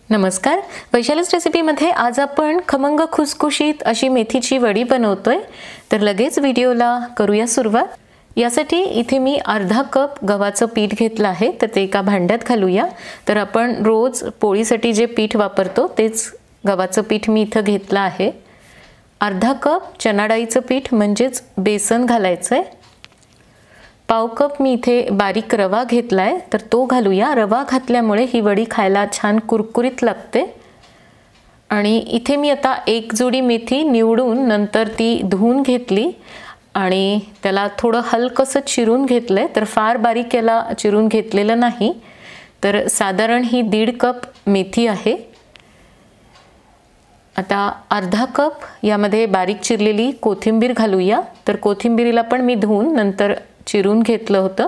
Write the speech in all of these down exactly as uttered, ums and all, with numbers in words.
नमस्कार, वैशालीज रेसिपीमध्ये आज आपण खमंग खुसखुशीत अशी मेथीची वडी बनवतोय। तर लगेच व्हिडिओला करूया सुरुवात। यासाठी इथे मी अर्धा कप गव्हाचं पीठ घेतलं आहे, तर ते एका भांड्यात घालूया। तर आपण रोज पोळीसाठी जे पीठ वापरतो तेच गव्हाचं पीठ मी इथे घेतलं आहे। अर्धा कप चणा डाळीचं पीठ म्हणजेच बेसन घालायचं आहे। पाव कप मी इथे बारीक रवा घेतलाय, तर तो घालूया। रवा घातल्यामुळे ही वडी खायला छान कुरकुरीत लागते। आणि इथे मी आता एक जोडी मेथी निवडून नंतर ती धुवून घेतली आणि त्याला थोडं हलकसं चिरून घेतलंय। तर फार बारीक याला चिरून घेतलेलं नाही, तर साधारण ही दीड कप मेथी आहे। आता अर्धा कप यामध्ये बारीक चिरलेली कोथिंबीर घालूया। तर कोथिंबीरीला पण मी धुवून नंतर चिरून घेतलं होतं।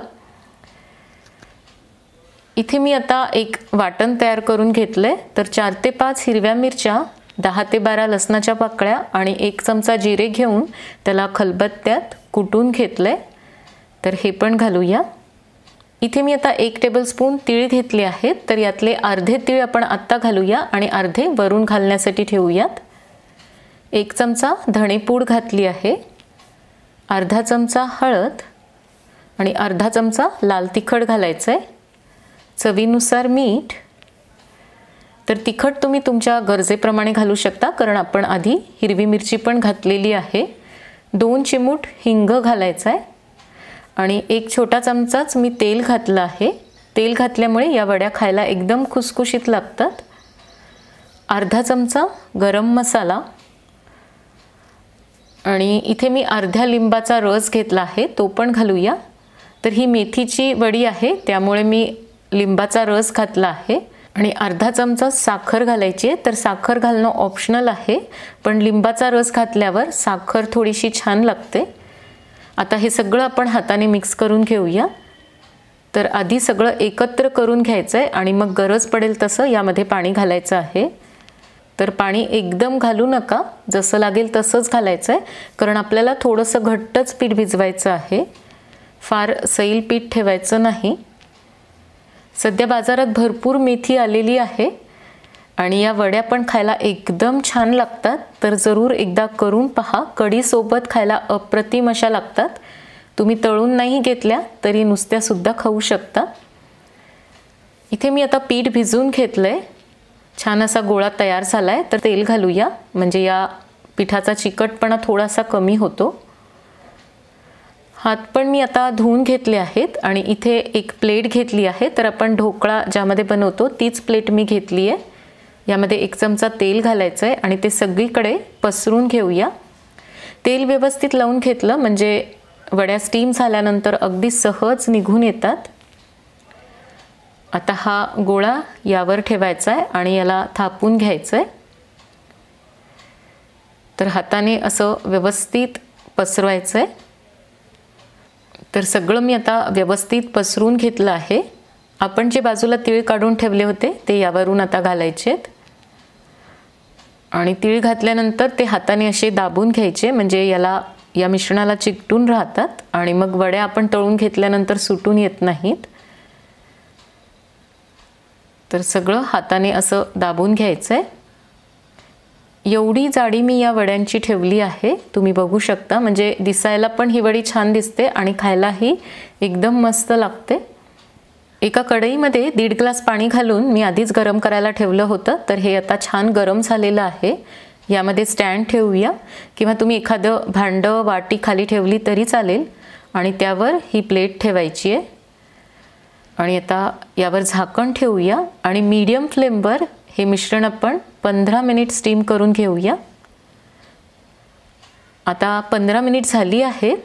इथे मी आता एक वाटण तयार करून घेतलंय। तर चार ते पाच हिरव्या मिरच्या, दहा ते बारा लसणाच्या पाकळ्या आणि एक चमचा जिरे घेऊन त्याला खलबत्त्यात कुटून घेतलंय। तर हे पण घालूया। इथे मी आता एक टेबलस्पून तीळ घेतले आहेत, तर यातले अर्धे तीळ आपण आत्ता घालूया आणि अर्धे वरून घालण्यासाठी ठेवूयात। एक चमचा धणेपूड घातली आहे, अर्धा चमचा हळद आणि अर्धा चमचा लाल तिखट घालायचं आहे, चवीनुसार मीठ। तर तिखट तुम्ही तुमच्या गरजेप्रमाणे घालू शकता, कारण आपण आधी हिरवी मिरची पण घातलेली आहे। दोन चिमूट हिंग घालायचं आहे आणि एक छोटा चमचाच मी तेल घातलं आहे। तेल घातल्यामुळे या वड्या खायला एकदम खुसखुशीत लागतात। अर्धा चमचा गरम मसाला आणि इथे मी अर्ध्या लिंबाचा रस घेतला आहे, तो पण घालूया। तर ही मेथीची वडी आहे, त्यामुळे मी लिंबाचा रस घातला आहे आणि अर्धा चमचा साखर घालायची आहे। तर साखर घालणं ऑप्शनल आहे, पण लिंबाचा रस घातल्यावर साखर थोडीशी छान लागते। आता हे सगळं आपण हाताने मिक्स करून घेऊया। तर आधी सगळं एकत्र करून घ्यायचं आहे आणि मग गरज पडेल तसं यामध्ये पाणी घालायचं आहे। तर पाणी एकदम घालू नका, जसं लागेल तसंच घालायचं आहे, कारण आपल्याला थोडंसं घट्टच पीठ भिजवायचं आहे, फार सैल पीठ ठेवायचं नाही। सध्या बाजारात भरपूर मेथी आलेली आहे आणि या वड्या पण खायला एकदम छान लागतात। तर जरूर एकदा करून पहा, कढी सोबत खायला अप्रतिम अशा लागतात। तुम्ही तळून नाही घेतल्या तरी नुसत्या सुद्धा खाऊ शकता। इथे मी आता पीठ भिजवून घेतलंय, छान असा गोळा तयार झालाय। तर तेल घालूया, म्हणजे या पिठाचा चिकटपणा थोडासा कमी होतो। हात पण मी आता धुवून घेतले आहेत आणि इथे एक प्लेट घेतली आहे। तर आपण ढोकळा ज्यामध्ये बनवतो तीच प्लेट मी घेतली आहे। यामध्ये एक चमचा तेल घालायचं आहे आणि ते सगळीकडे पसरून घेऊया। तेल व्यवस्थित लावून घेतलं म्हणजे वड्या स्टीम झाल्यानंतर अगदी सहज निघून येतात। आता हा गोळा यावर ठेवायचा आहे आणि याला थापून घ्यायचं आहे। तर हाताने असं व्यवस्थित पसरवायचं आहे। तर सगळं मी आता व्यवस्थित पसरून घेतलं आहे। आपण जे बाजूला तीळ काढून ठेवले होते ते यावरून आता घालायचे आहेत आणि तीळ घातल्यानंतर ते हाताने असे दाबून घ्यायचे, म्हणजे याला या मिश्रणाला चिकटून राहतात आणि मग वड्या आपण तळून घेतल्यानंतर सुटून येत नाहीत। तर सगळं हाताने असं दाबून घ्यायचं आहे। एवढी जाडी मी या वड्यांची ठेवली आहे, तुम्ही बघू शकता, म्हणजे दिसायला पण ही वडी छान दिसते आणि खायलाही एकदम मस्त लागते। एका कढईमध्ये दीड ग्लास पाणी घालून मी आधीच गरम करायला ठेवलं होतं। तर हे आता छान गरम झालेलं आहे। यामध्ये स्टँड ठेवूया किंवा तुम्ही एखादं भांडं वाटी खाली ठेवली तरी चालेल आणि त्यावर ही प्लेट ठेवायची आहे आणि आता यावर झाकण ठेवूया आणि मीडियम फ्लेमवर हे मिश्रण आपण पंधरा मिनिट स्टीम करून घेऊया। आता पंधरा मिनिट झाली आहेत।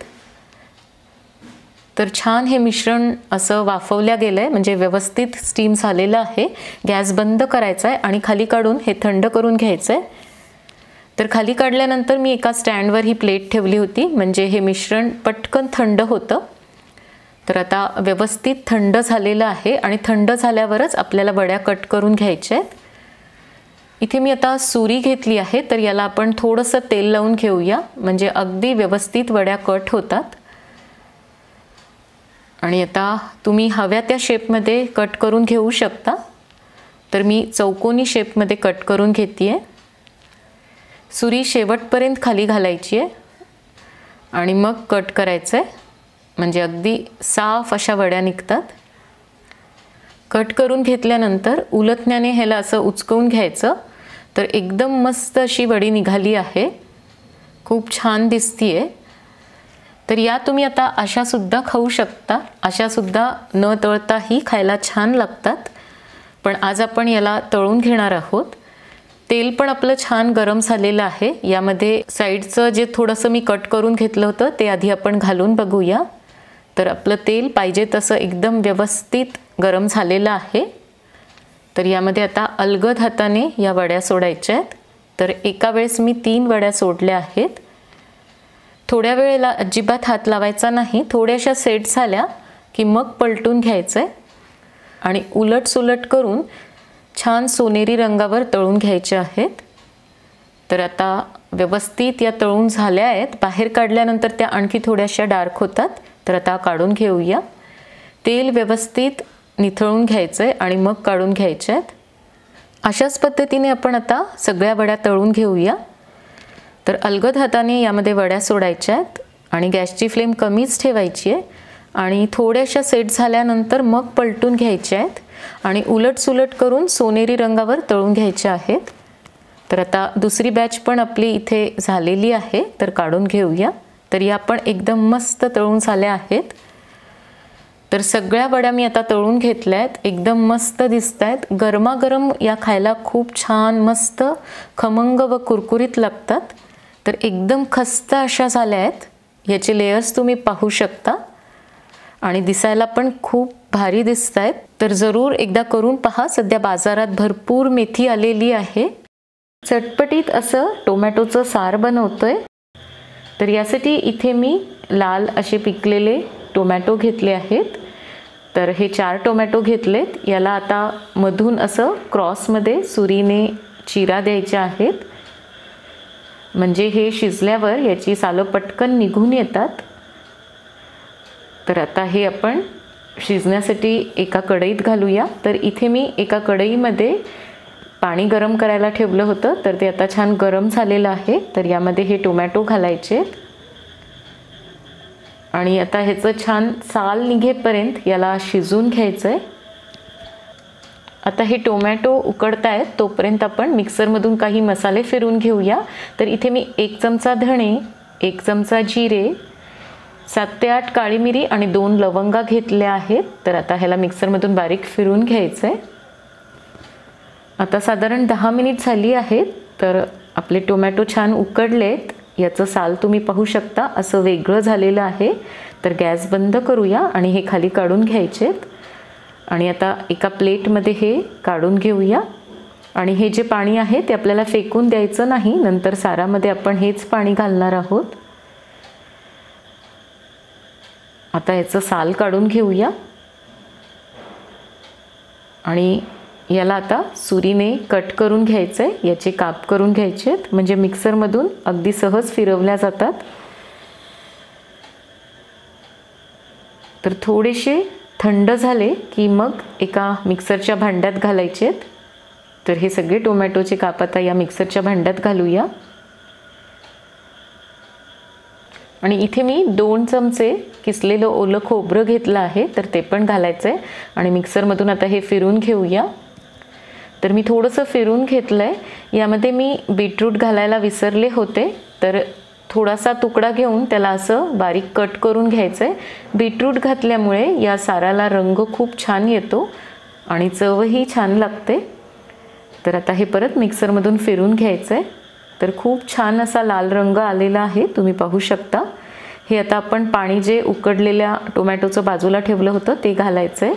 तर छान हे मिश्रण असं वाफवल्या गेलंय, म्हणजे व्यवस्थित स्टीम झालेलं आहे। गॅस बंद करायचा आहे आणि खाली काढून हे थंड करून घ्यायचं आहे। तर खाली काढल्यानंतर मी एका स्टँडवर ही प्लेट ठेवली होती, म्हणजे हे मिश्रण पटकन थंड होतं। तर आता व्यवस्थित थंड झालेलं आहे आणि थंड झाल्यावरच आपल्याला वड्या कट करून घ्यायच्या आहेत। इथे मी आता सुरी घेतली आहे, तर याला आपण थोडंसं तेल लावून घेऊया, म्हणजे अगदी व्यवस्थित वड्या कट होतात। आणि आता तुम्ही हव्या त्या शेपमध्ये कट करून घेऊ शकता। तर मी चौकोनी शेपमध्ये कट करून घेते आहे. सुरी शेवटपर्यंत खाली घालायची आहे आणि मग कट करायचं आहे, म्हणजे अगदी साफ अशा वड्या निघतात. कट करून घेतल्यानंतर उलटण्याने ह्याला असं उचकवून घ्यायचं, तर एकदम मस्त अशी वडी निघाली आहे. खूप छान दिसतीये. तर या तुम्ही आता अशासुद्धा खाऊ शकता. अशासुद्धा न तळताही खायला छान लागतात. पण आज आपण याला तळून घेणार आहोत. तेल पण आपलं छान गरम झालेलं आहे. यामध्ये साईडचं जे थोडंसं मी कट करून घेतलं होतं ते आधी आपण घालून बघूया. तर आपलं तेल पाहिजे तसं एकदम व्यवस्थित गरम झालेलं आहे. तर यामध्ये आता अलगद हाताने या वड्या सोडायच्या आहेत. तर एका वेळेस मी तीन वड्या सोडल्या आहेत. थोड्या वेळेला अजिबात हात लावायचा नाही. थोड्याशा सेट झाल्या की मग पलटून घ्यायचं आहे आणि उलट सुलट करून छान सोनेरी रंगावर तळून घ्यायचे आहेत. तर आता व्यवस्थित या तळून झाल्या आहेत. बाहेर काढल्यानंतर त्या आणखी थोड्याशा डार्क होतात. तर आता काढून घेऊया. तेल व्यवस्थित निथळून घ्यायचं आहे आणि मग काढून घ्यायचे आहेत. अशाच पद्धतीने आपण आता सगळ्या वड्या तळून घेऊया. तर अलगद हाताने यामध्ये वड्या सोडायच्या आहेत आणि गॅसची फ्लेम कमीच ठेवायची आहे आणि थोड्याशा सेट झाल्यानंतर मग पलटून घ्यायच्या आहेत आणि उलट सुलट करून सोनेरी रंगावर तळून घ्यायच्या आहेत. तर आता दुसरी बॅच पण आपली इथे झालेली आहे. तर काढून घेऊया. तर या पण एकदम मस्त तळून झाल्या आहेत. तर सगळ्या वड्या मी आता तळून घेतल्या आहेत. एकदम मस्त दिसत आहेत. गरमागरम या खायला खूप छान मस्त खमंग व कुरकुरीत लागतात. तर एकदम खस्त अशा झाल्या आहेत. याचे लेयर्स तुम्ही पाहू शकता आणि दिसायला पण खूप भारी दिसत आहेत. तर जरूर एकदा करून पहा. सध्या बाजारात भरपूर मेथी आलेली आहे. चटपटीत असं टोमॅटोचं सार बनवतोय. तर यासाठी इथे मी लाल असे पिकलेले टोमॅटो घेतले आहेत. तर हे चार टोमॅटो घेतलेत. याला आता मधून असं क्रॉसमध्ये सुरीने चिरा द्यायच्या आहेत, म्हणजे हे शिजल्यावर याची सालं पटकन निघून येतात. तर आता हे आपण शिजण्यासाठी एका कढईत घालूया. तर इथे मी एका कढईमध्ये पाणी गरम करायला ठेवलं होतं. तर ते आता छान गरम झालेलं आहे. तर यामध्ये हे टोमॅटो घालायचे आणि आता ह्याचं छान साल निघेपर्यंत याला शिजून घ्यायचं आहे. आता हे टोमॅटो उकडतायत तोपर्यंत आपण मिक्सरमधून काही मसाले फिरवून घेऊया. तर इथे मी एक चमचा धणे, एक चमचा जिरे, सात ते आठ काळी मिरी आणि दोन लवंगा घेतल्या आहेत. तर आता ह्याला मिक्सरमधून बारीक फिरवून घ्यायचं आहे. आता साधारण दहा मिनिट झाली आहेत. तर आपले टोमॅटो छान उकडलेत. याचं साल तुम्ही पाहू शकता असं वेगळं झालेलं आहे. तर गॅस बंद करूया आणि हे खाली काढून घ्यायचेत. आणि आता एका प्लेटमध्ये हे काढून घेऊया. आणि हे जे पाणी आहे ते आपल्याला फेकून द्यायचं नाही. नंतर सारामध्ये आपण हेच पाणी घालणार आहोत. आता याचं साल काढून घेऊया आणि याला आता सुरीने कट करून घ्यायचं आहे. याचे काप करून घ्यायचे आहेत, म्हणजे मिक्सरमधून अगदी सहज फिरवल्या जातात. तर थोडेसे थंड झाले की मग एका मिक्सरच्या भांड्यात घालायचे आहेत. तर हे सगळे टोमॅटोचे काप आता या मिक्सरच्या भांड्यात घालूया. आणि इथे मी दोन चमचे किसलेलं ओलं खोबरं घेतलं आहे. तर ते पण घालायचं आहे आणि मिक्सरमधून आता हे फिरून घेऊया. तर मी थोडंसं फिरून घेतलं आहे. यामध्ये मी बीटरूट घालायला विसरले होते. तर थोडासा तुकडा घेऊन त्याला असं बारीक कट करून घ्यायचं आहे. बीटरूट घातल्यामुळे या साराला रंग खूप छान येतो आणि चवही छान लागते. तर आता हे परत मिक्सरमधून फिरून घ्यायचं आहे. तर खूप छान असा लाल रंग आलेला आहे, तुम्ही पाहू शकता. हे आता आपण पाणी जे उकडलेल्या टोमॅटोचं बाजूला ठेवलं होतं ते घालायचं आहे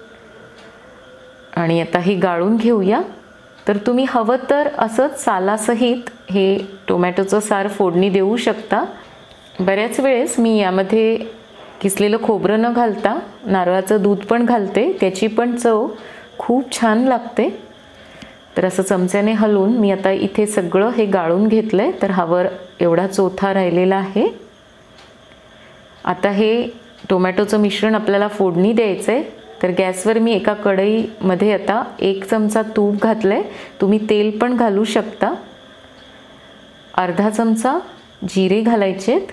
आणि आता हे गाळून घेऊया. तर तुम्ही हवं तर असंच सालासहित हे टोमॅटोचं सार फोडणी देऊ शकता. बऱ्याच वेळेस मी यामध्ये किसलेलं खोबरं न घालता नारळाचं दूध पण घालते. त्याची पण चव खूप छान लागते. तर असं चमच्याने हलवून मी आता इथे सगळं हे गाळून घेतलं आहे. तर हावर एवढा चोथा राहिलेला आहे. आता हे टोमॅटोचं मिश्रण आपल्याला फोडणी द्यायचं आहे. तर गॅसवर मी एका कढईमध्ये आता एक चमचा तूप घातलंय, तुम्ही तेल पण घालू शकता। अर्धा चमचा जिरे घालायचेत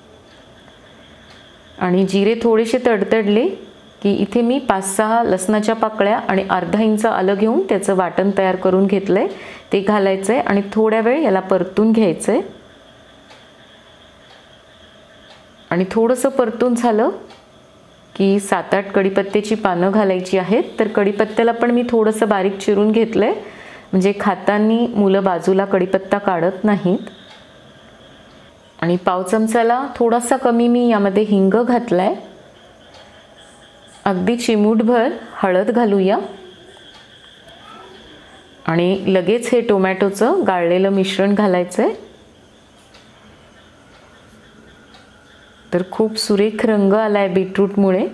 आणि जिरे थोडेसे तडतडले की इथे मी पाच सहा लसणाच्या पाकळ्या आणि अर्धा इंच आलं घेऊन त्याचं वाटण तयार करून घेतलंय, ते घालायचंय आणि थोड्या वेळ याला परतून घ्यायचंय। आणि थोडंसं परतून झालं की सात आठ कढीपत्त्याची पानं घालायची आहेत। तर कढीपत्त्याला पण मी थोडंसं बारीक चिरून घेतलंय, म्हणजे खाताना मुलं बाजूला कढीपत्ता काढत नाहीत। आणि पाव चमचाला थोडासा कमी मी यामध्ये हिंग घातलाय। अगदी चिमूटभर हळद घालूया आणि लगेच हे टोमॅटोचं गाळलेलं मिश्रण घालायचंय। तर खूप सुरेख रंग आलाय बीटरूटमुळे।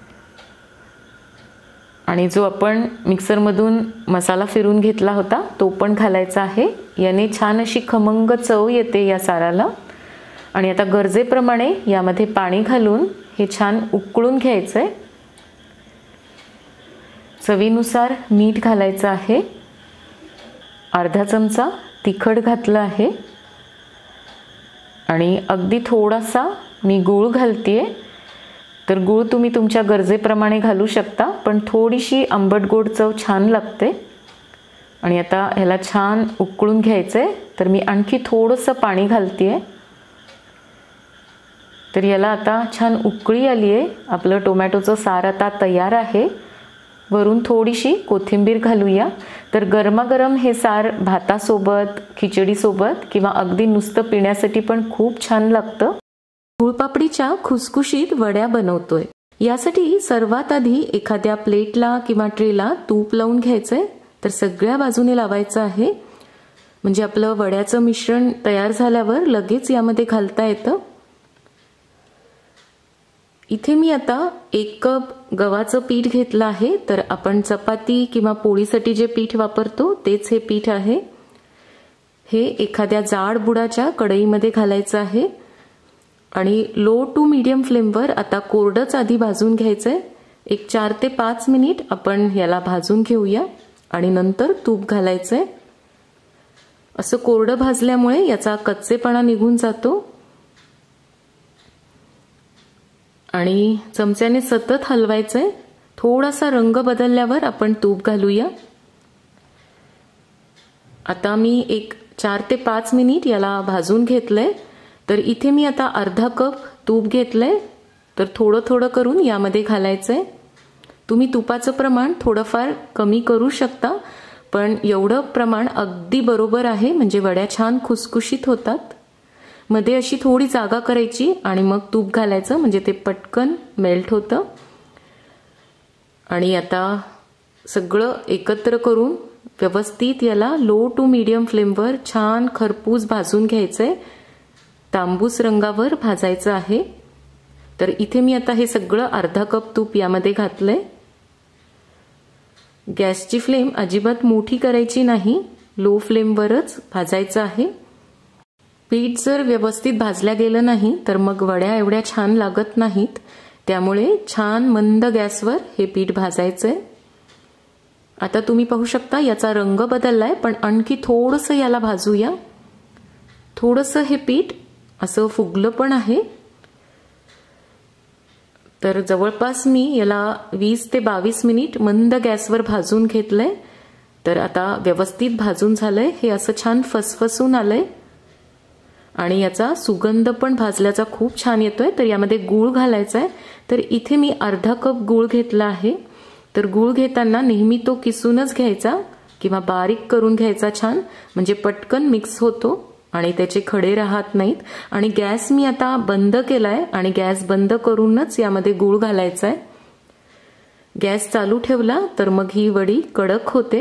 आणि जो आपण मिक्सरमधून मसाला फिरून घेतला होता तो पण घालायचा आहे, याने छान अशी खमंग चव येते या साराला। आणि आता गरजेप्रमाणे यामध्ये पाणी घालून हे छान उकळून घ्यायचंय। चवीनुसार मीठ घालायचं आहे, अर्धा चमचा तिखट घातलं आहे आणि अगदी थोडासा मी गूळ घालतेय। तर गूळ तुम्ही तुमच्या गरजेप्रमाणे घालू शकता, पण थोडीशी आंबट गोड चव छान लागते। आणि आता ह्याला छान उकळून घ्यायचंय, तर मी आणखी थोडंसं पाणी घालतेय। तर याला आता छान उकळी आली आहे, आपलं टोमॅटोचं सार आता तयार आहे। वरून थोडीशी कोथिंबीर घालूया। तर गरमागरम हे सार भातासोबत, खिचडीसोबत किंवा अगदी नुसतं पिण्यासाठी पण खूप छान लागतं। गुळपापडीच्या खुसखुशीत वड्या बनवतोय, यासाठी सर्वात आधी एखाद्या प्लेटला किंवा ट्रेला तूप लावून घ्यायचंय। तर सगळ्या बाजूने लावायचं आहे, म्हणजे आपलं वड्याचं मिश्रण तयार झाल्यावर लगेच यामध्ये घालता येतं। इथे मी आता एक कप गव्हाचं पीठ घेतलं आहे। तर आपण चपाती किंवा पोळीसाठी जे पीठ वापरतो तेच हे पीठ आहे। हे एखाद्या जाड बुडाच्या कढईमध्ये घालायचं आहे आणि लो टू मीडियम फ्लेमवर आता कोरडंच आधी भाजून घ्यायचंय। एक चार ते पाच मिनिट आपण याला भाजून घेऊया आणि नंतर तूप घालायचंय। असं कोरडं भाजल्यामुळे याचा कच्चेपणा निघून जातो आणि चमच्याने सतत हलवायचंय। थोडासा रंग बदलल्यावर आपण तूप घालूया। आता मी एक चार ते पाच मिनिट याला भाजून घेतलंय। तर इथे मी आता अर्धा कप तूप घेतलंय, तर थोडं थोडं करून यामध्ये घालायचंय। तुम्ही तुपाचं प्रमाण थोडंफार कमी करू शकता, पण एवढं प्रमाण अगदी बरोबर आहे, म्हणजे वड्या छान खुसखुशीत होतात। मध्ये अशी थोडी जागा करायची आणि मग तूप घालायचं, म्हणजे ते पटकन मेल्ट होतं। आणि आता सगळं एकत्र करून व्यवस्थित याला लो टू मीडियम फ्लेमवर छान खरपूस भाजून घ्यायचंय। तांबूस रंगावर भाजायचं आहे। तर इथे मी आता हे सगळं अर्धा कप तूप यामध्ये घातलंय। गॅसची फ्लेम अजिबात मोठी करायची नाही, लो फ्लेमवरच भाजायचं आहे। पीठ जर व्यवस्थित भाजल्या गेलं नाही तर मग वड्या एवढ्या छान लागत नाहीत, त्यामुळे छान मंद गॅसवर हे पीठ भाजायचंय। आता तुम्ही पाहू शकता याचा रंग बदललाय, पण आणखी थोडंसं याला भाजूया। थोडंसं हे पीठ असं फुगलं पण आहे। तर जवळपास मी याला वीस ते बावीस मिनिट मंद गॅसवर भाजून घेतलंय। तर आता व्यवस्थित भाजून झालंय, हे असं छान फसफसून आलंय आणि याचा सुगंध पण भाजल्याचा खूप छान येतोय। तर यामध्ये गूळ घालायचा आहे। तर इथे मी अर्धा कप गूळ घेतला आहे। तर गूळ घेताना नेहमी तो किसूनच घ्यायचा किंवा बारीक करून घ्यायचा छान, म्हणजे पटकन मिक्स होतो आणि त्याचे खडे राहत नाहीत। आणि गॅस मी आता बंद केलाय आणि गॅस बंद करूनच यामध्ये गूळ घालायचा आहे। गॅस चालू ठेवला तर मग ही वडी कडक होते।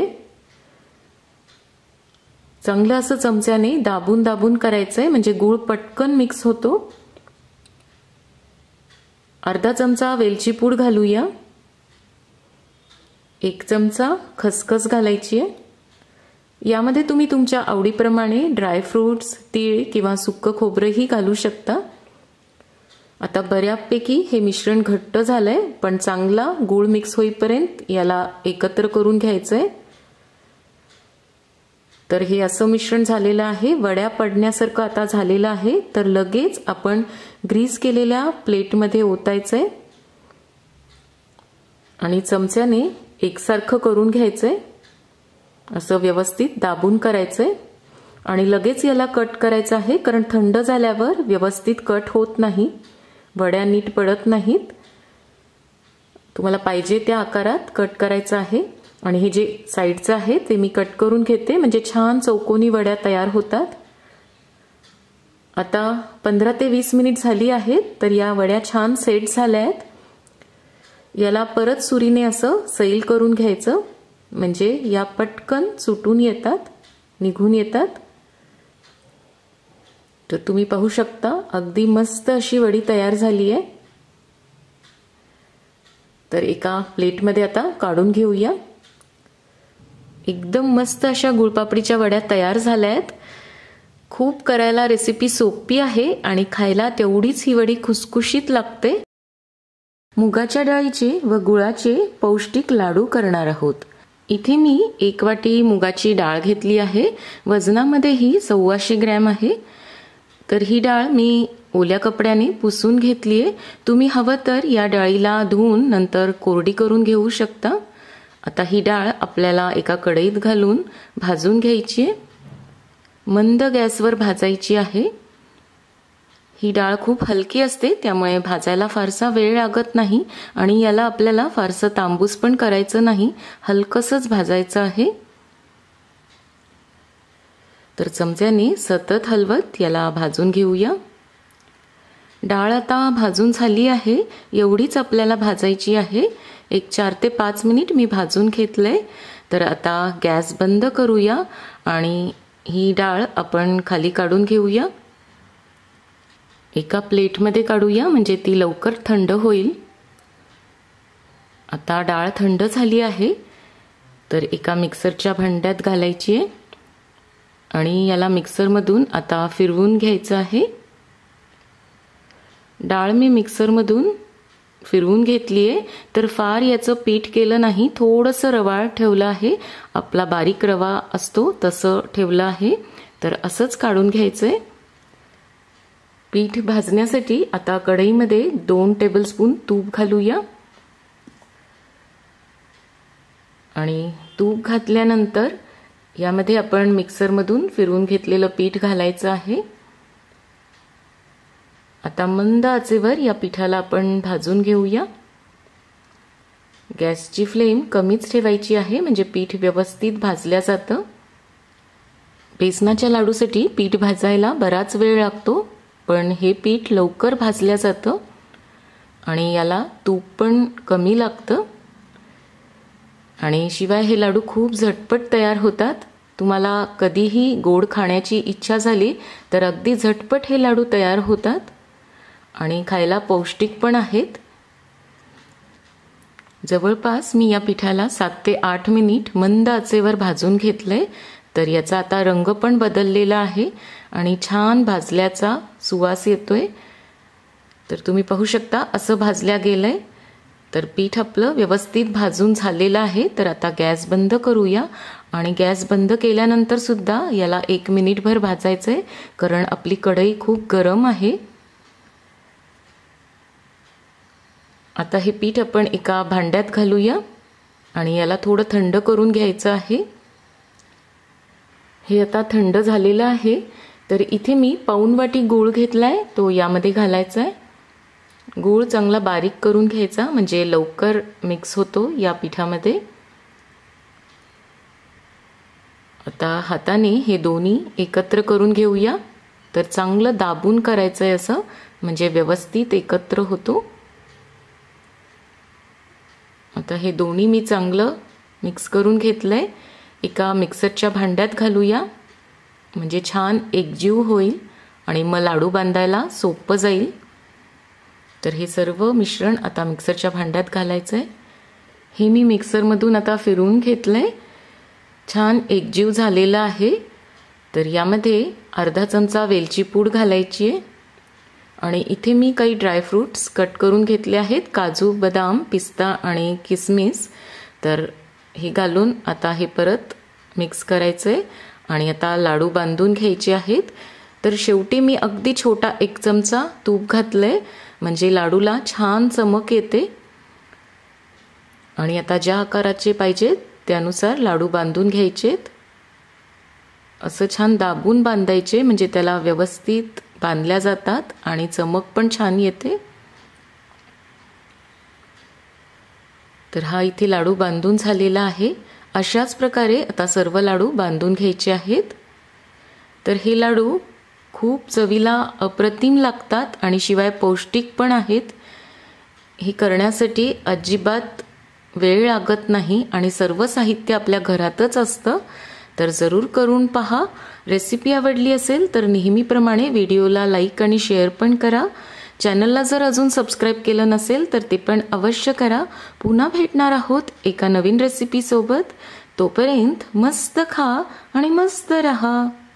चांगलं असं चमच्याने दाबून दाबून करायचंय, म्हणजे गूळ पटकन मिक्स होतो। अर्धा चमचा वेलची पूड घालूया। एक चमचा खसखस घालायची आहे। यामध्ये तुम्ही तुमच्या आवडीप्रमाणे ड्राय फ्रूट्स, तीळ किंवा सुक्क खोबरेही घालू शकता। आता बऱ्यापैकी हे मिश्रण घट्ट झालंय, पण चांगला गूळ मिक्स होईपर्यंत याला एकत्र करून घ्यायचंय। तर हे असं मिश्रण झालेलं आहे, वड्या पडण्यासारखं आता झालेलं आहे। तर लगेच आपण ग्रीस केलेल्या प्लेटमध्ये ओतायचंय आणि चमच्याने एकसारखं करून घ्यायचंय, असं व्यवस्थित दाबून करायचंय आणि लगेच याला कट करायचं आहे, कारण थंड झाल्यावर व्यवस्थित कट होत नाही, वड्या नीट पडत नाहीत। तुम्हाला पाहिजे त्या आकारात कट करायचं आहे आणि हे जे साइडचं आहे ते मी कट करून घेते, म्हणजे छान चौकोनी वड्या तयार होतात। आता पंधरा ते वीस मिनिट झाली आहेत, तर या वड्या छान सेट झाल्या आहेत। याला परत सुरीने असं सैल करून घ्यायचं, म्हणजे या पटकन सुटून येतात, निघून येतात। तर तुम्ही पाहू शकता अगदी मस्त अशी वडी तयार झाली आहे। तर एका प्लेटमध्ये आता काढून घेऊया। एकदम मस्त अशा गुळपापडीच्या वड्या तयार झाल्या आहेत। खूप करायला रेसिपी सोपी आहे आणि खायला तेवढीच ही वडी खुसखुशीत लागते। मुगाच्या डाळीचे व गुळाचे पौष्टिक लाडू करणार आहोत। इथे मी एक वाटी मुगाची डाळ घेतली आहे, वजनामध्ये ही सव्वाशे ग्रॅम आहे। तर ही डाळ मी ओल्या कपड्याने पुसून घेतली आहे। तुम्ही हवं तर या डाळीला धुवून नंतर कोरडी करून घेऊ शकता। आता ही डाळ आपल्याला एका कढईत घालून भाजून घ्यायची आहे, मंद गॅसवर भाजायची आहे। ही डाळ खूप हलकी असते, त्यामुळे भाजायला फारसा वेळ लागत नाही आणि याला आपल्याला फारसं तांबूस पण करायचं नाही, हलकसच भाजायचं आहे। तर चमच्याने सतत हलवत याला भाजून घेऊया। डाळ आता भाजून झाली आहे, एवढीच आपल्याला भाजायची आहे। एक चार ते पाच मिनिट मी भाजून घेतलंय। तर आता गॅस बंद करूया आणि ही डाळ आपण खाली काढून घेऊया, एका प्लेटमध्ये काढूया, म्हणजे ती लवकर थंड होईल। आता डाळ थंड झाली आहे, तर एका मिक्सरच्या भांड्यात घालायची आहे आणि याला मिक्सरमधून आता फिरवून घ्यायचं आहे। डाळ मी मिक्सरमधून फिरवून घेतली आहे, तर फार याचं पीठ केलं नाही, थोडंसं रवाळ ठेवलं आहे, आपला बारीक रवा असतो तसं ठेवलं आहे। तर असंच काढून घ्यायचंय। पीठ भाजण्यासाठी आता कढईमध्ये दोन टेबलस्पून तूप घालूया आणि तूप घातल्यानंतर यामध्ये आपण मिक्सरमधून फिरवून घेतलेलं पीठ घालायचं आहे। आता मंद आचेवर या पिठाला आपण भाजून घेऊया। गॅसची फ्लेम कमीच ठेवायची आहे, म्हणजे पीठ व्यवस्थित भाजल्या जातं। बेसनाच्या लाडूसाठी पीठ भाजायला बराच वेळ लागतो, पण हे पीठ लवकर भाजल्या जातं आणि याला तूप पण कमी लागतं आणि शिवाय हे लाडू खूप झटपट तयार होतात। तुम्हाला कधीही गोड खाण्याची इच्छा झाली तर अगदी झटपट हे लाडू तयार होतात आणि खायला पौष्टिक पण आहेत। जवळपास मी या पिठाला सात ते आठ मिनिट मंद आचेवर भाजून घेतलंय। तर याचा आता रंग पण बदललेला आहे आणि छान भाजल्याचा सुवास येतोय। तर तुम्ही पाहू शकता असं भाजल्या गेलंय। तर पीठ आपलं व्यवस्थित भाजून झालेलं आहे। तर आता गॅस बंद करूया आणि गॅस बंद केल्यानंतर सुद्धा याला एक मिनिटभर भाजायचंय, कारण आपली कढई खूप गरम आहे। आता हे पीठ आपण एका भांड्यात घालूया आणि याला थोडं थंड करून घ्यायचं आहे। हे आता थंड झालेलं आहे। तर इथे मी पाऊण वाटी गूळ घेतलाय, तो यामध्ये घालायचा आहे। गूळ चांगला बारीक करून घ्यायचा, म्हणजे लवकर मिक्स होतो या पिठामध्ये। आता हाताने हे दोन्ही एकत्र करून घेऊया। तर चांगलं दाबून करायचं आहे असं, म्हणजे व्यवस्थित एकत्र होतो। आता हे दोन्ही मी चांगलं मिक्स करून घेतलंय, एका मिक्सरच्या भांड्यात घालूया, म्हणजे छान एकजीव होईल आणि मग लाडू बांधायला सोपं जाईल। तर हे सर्व मिश्रण आता मिक्सरच्या भांड्यात घालायचं आहे। हे मी मिक्सरमधून आता फिरवून घेतलंय, छान एकजीव झालेला आहे। तर यामध्ये अर्धा चमचा वेलची पूड घालायची आहे, आणि इथे मी काही ड्रायफ्रूट्स कट करून घेतले आहेत, काजू, बदाम, पिस्ता आणि किसमिस. तर हे घालून आता हे परत मिक्स करायचं आहे आणि आता लाडू बांधून घ्यायचे आहेत. तर शेवटी मी अगदी छोटा एक चमचा तूप घातलंय, म्हणजे लाडूला छान चमक येते. आणि आता ज्या आकाराचे पाहिजेत त्यानुसार लाडू बांधून घ्यायचेत. असं छान दाबून बांधायचे, म्हणजे त्याला व्यवस्थित बांधल्या जातात आणि चमक पण छान येते. तर हा इथे लाडू बांधून झालेला आहे. अशाच प्रकारे आता सर्व लाडू बांधून घ्यायचे आहेत. तर हे लाडू खूप चवीला अप्रतिम लागतात आणि शिवाय पौष्टिक पण आहेत. हे करण्यासाठी अजिबात वेळ लागत नाही आणि सर्व साहित्य आपल्या घरातच असतं. तर जरूर करून पहा. रेसिपी आवडली असेल तर नेहमीप्रमाणे व्हिडिओला लाईक आणि शेअर पण करा. चॅनलला जर अजून सबस्क्राईब केलं नसेल तर ते पण अवश्य करा. पुन्हा भेटणार आहोत एका नवीन रेसिपीसोबत. तोपर्यंत मस्त खा आणि मस्त रहा.